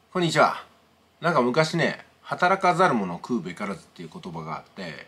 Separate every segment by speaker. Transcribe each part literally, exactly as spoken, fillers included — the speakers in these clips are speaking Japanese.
Speaker 1: こんにちは。なんか昔ね、働かざる者食うべからずっていう言葉があって、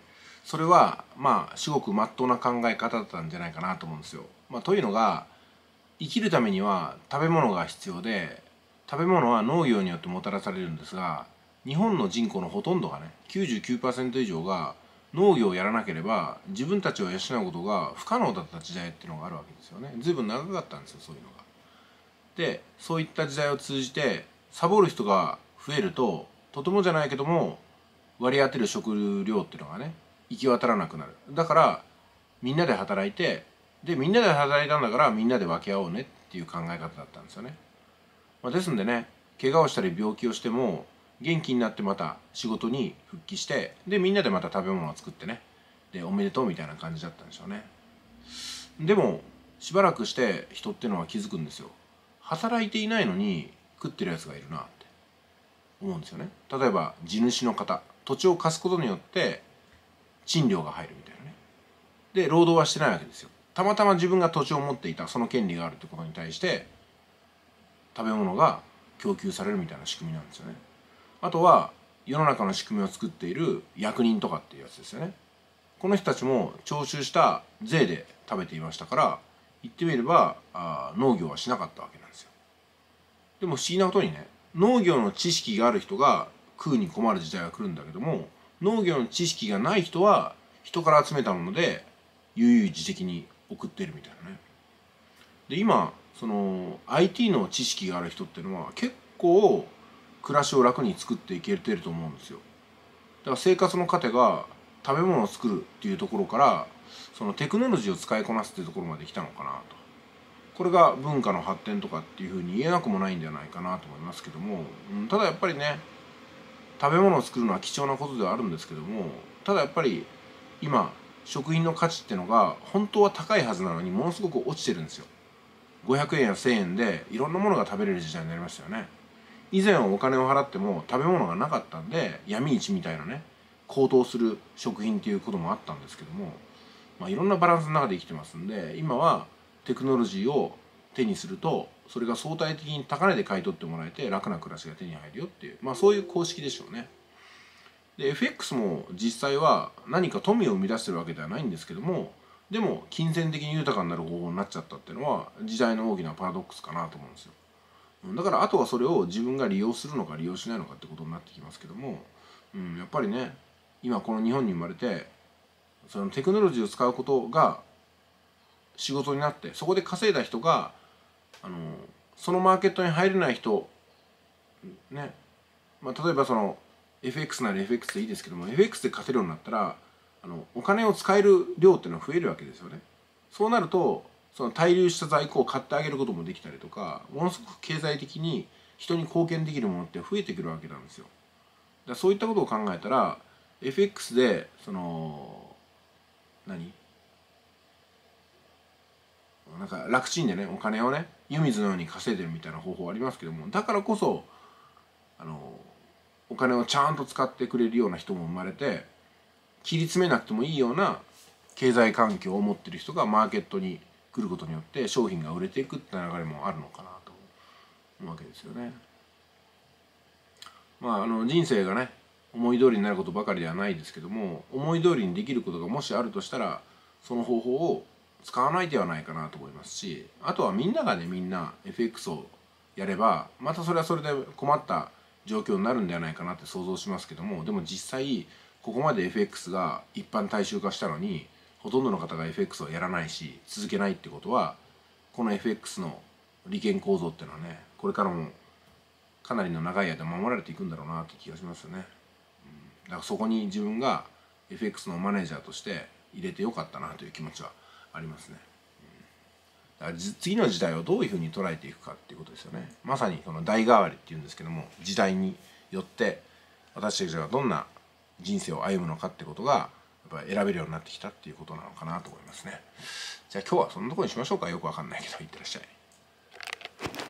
Speaker 1: それはまあ至極真っ当な考え方だったんじゃないかなと思うんですよ。まあ、というのが、生きるためには食べ物が必要で、食べ物は農業によってもたらされるんですが、日本の人口のほとんどがね、きゅうじゅうきゅうパーセント以上が農業をやらなければ自分たちを養うことが不可能だった時代っていうのがあるわけですよね。随分長かったんですよ、そういうのが。で、そういった時代を通じてサボる人が増えると、とてもじゃないけども割り当てる食料っていうのがね、行き渡らなくなる。だからみんなで働いて、でみんなで働いたんだからみんなで分け合おうねっていう考え方だったんですよね。まあ、ですんでね、怪我をしたり病気をしても元気になってまた仕事に復帰して、でみんなでまた食べ物を作ってね、でおめでとうみたいな感じだったんでしょうね。でもしばらくして人っていうのは気づくんですよ。働いていないのに食ってるやつがいるなって思うんですよね。例えば地主の方、土地を貸すことによって賃料が入るみたいなね。で労働はしてないわけですよ。たまたま自分が土地を持っていたその権利があるってことに対して食べ物が供給されるみたいな仕組みなんですよね。あとは世の中の仕組みを作っている役人とかっていうやつですよね。この人たちも徴収した税で食べていましたから、言ってみればあ農業はしなかったわけなんですよ。でも不思議なことにね、農業の知識がある人が食うに困る時代が来るんだけども、農業の知識がない人は人から集めたもので悠々自適に送っているみたいなね。で今その アイティー の知識がある人っていうのは結構暮らしを楽に作っていけてると思うんですよ。だから生活の糧が食べ物を作るっていうところから、そのテクノロジーを使いこなすっていうところまで来たのかなと。これが文化の発展とかっていうふうに言えなくもないんじゃないかなと思いますけども、うん、ただやっぱりね、食べ物を作るのは貴重なことではあるんですけども、ただやっぱり今食品の価値っていうのが本当は高いはずなのにものすごく落ちてるんですよ。ごひゃくえんやせんえんでいろんなものが食べれる時代になりましたよね。以前はお金を払っても食べ物がなかったんで、闇市みたいなね、高騰する食品っていうこともあったんですけども、まあ、いろんなバランスの中で生きてますんで、今はテクノロジーを手にするとそれが相対的に高値で買い取ってもらえて楽な暮らしが手に入るよっていう、まあそういう公式でしょうね。で エフエックス も実際は何か富を生み出してるわけではないんですけども、でも金銭的に豊かになる方法になっちゃったっていうのは時代の大きなパラドックスかなと思うんですよ。だからあとはそれを自分が利用するのか利用しないのかってことになってきますけども、うん、やっぱりね、今この日本に生まれてそのテクノロジーを使うことが仕事になって、そこで稼いだ人があのそのマーケットに入れない人ね、まあ、例えばその エフエックス なら エフエックス でいいですけども、 エフエックス で勝てるようになったらあのお金を使える量っていうのは増えるわけですよね。そうなるとその滞留した在庫を買ってあげることもできたりとか、ものすごく経済的に人に貢献できるものって増えてくるわけなんですよ。だからそういったことを考えたら エフエックス でその何なんか楽ちんでね、お金をね湯水のように稼いでるみたいな方法ありますけども、だからこそあのお金をちゃんと使ってくれるような人も生まれて、切り詰めなくてもいいような経済環境を持ってる人がマーケットに来ることによって商品が売れていくって流れもあるのかなと思うわけですよね。まああの人生がね思い通りになることばかりではないですけども、思い通りにできることがもしあるとしたらその方法を使わないではないかなと思いますし、あとはみんながねみんな エフエックス をやればまたそれはそれで困った状況になるんではないかなって想像しますけども、でも実際ここまで エフエックス が一般大衆化したのにほとんどの方が エフエックス をやらないし続けないってことは、この エフエックス の利権構造っていうのはね、これからもかなりの長い間守られていくんだろうなって気がしますよね。だからそこに自分が エフエックス のマネージャーとして入れてよかったなという気持ちはありますね。だから次の時代をどういうふうに捉えていくかっていうことですよね。まさにその代替わりっていうんですけども、時代によって私たちがどんな人生を歩むのかってことがやっぱり選べるようになってきたっていうことなのかなと思いますね。じゃあ今日はそんなところにしましょうか。よくわかんないけど、いってらっしゃい。